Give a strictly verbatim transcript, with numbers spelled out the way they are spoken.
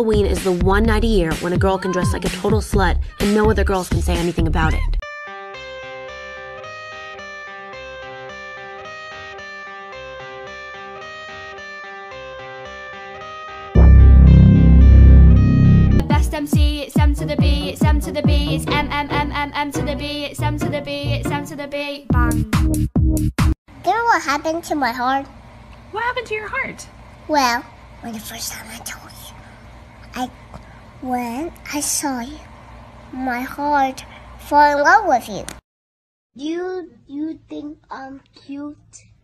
Halloween is the one night a year when a girl can dress like a total slut and no other girls can say anything about it. Best M C, it's M to the B, it's M to the B, it's M M M M M to the B, it's M to the B, it's M to the B, bang. Do you know what happened to my heart? What happened to your heart? Well, when the first time I told you, I, when I saw you, my heart fell in love with you. You, you think I'm cute?